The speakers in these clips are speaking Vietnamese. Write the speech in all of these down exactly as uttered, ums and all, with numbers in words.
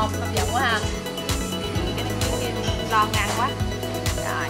ngon, hấp dẫn quá ha. Cái này ngon ăn quá. Rồi.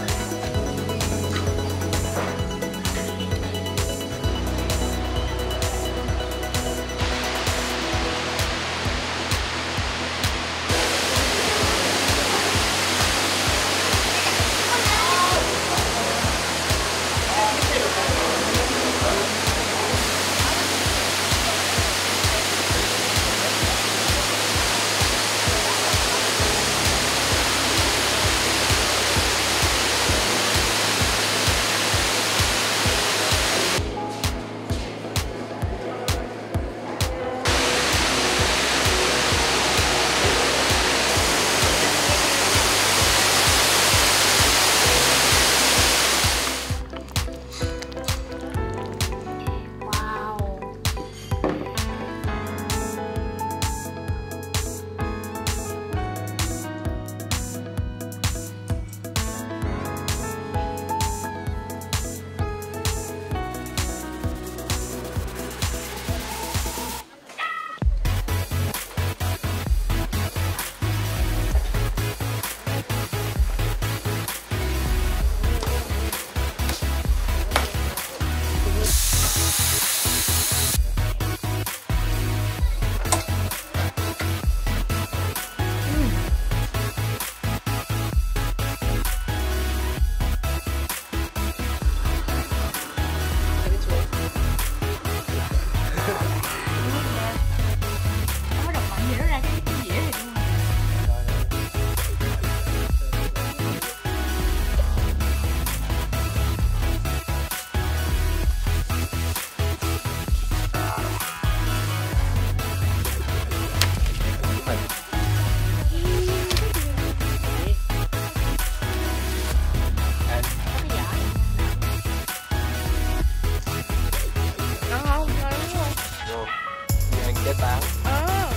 Cái táo. Ờ.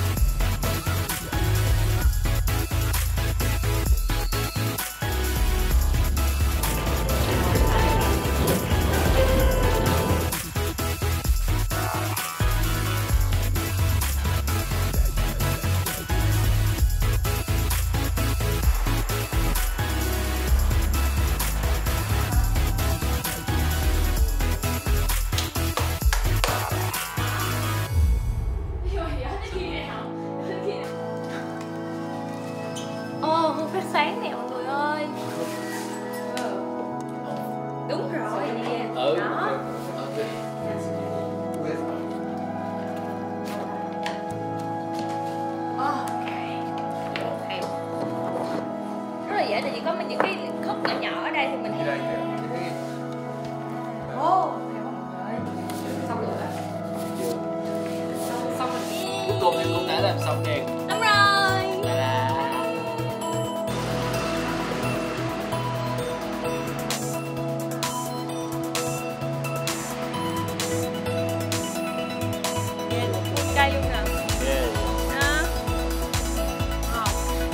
Ồ, hương phát sáng nè mọi người ơi. Đúng rồi nè. Ừ. Đó. Ok. Hay. Rất là dễ, tại vì có những cái khúc nhỏ nhỏ ở đây thì mình. Ồ, hay quá mọi người. Xong rồi á. Xong xong rồi. Cuối cùng em cũng đã làm xong nè. Đúng rồi. Là là Cây luôn nè. yeah. Đó. Ờ.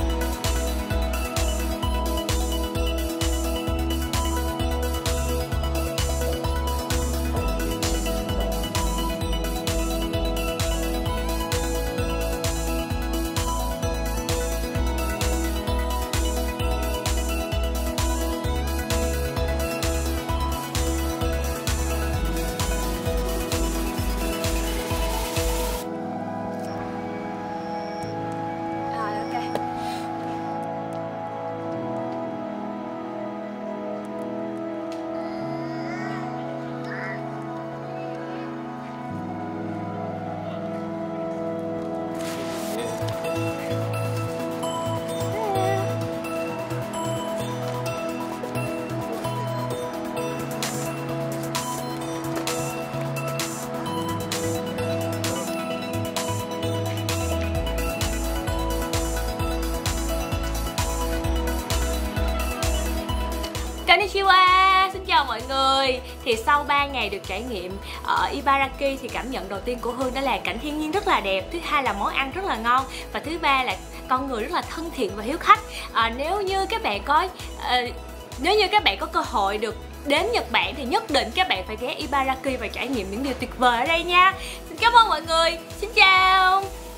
Konnichiwa, xin chào mọi người. Thì sau ba ngày được trải nghiệm ở Ibaraki thì cảm nhận đầu tiên của Hương đó là cảnh thiên nhiên rất là đẹp, thứ hai là món ăn rất là ngon, và thứ ba là con người rất là thân thiện và hiếu khách. À, nếu như các bạn có à, nếu như các bạn có cơ hội được đến Nhật Bản thì nhất định các bạn phải ghé Ibaraki và trải nghiệm những điều tuyệt vời ở đây nha. Xin cảm ơn mọi người. Xin chào.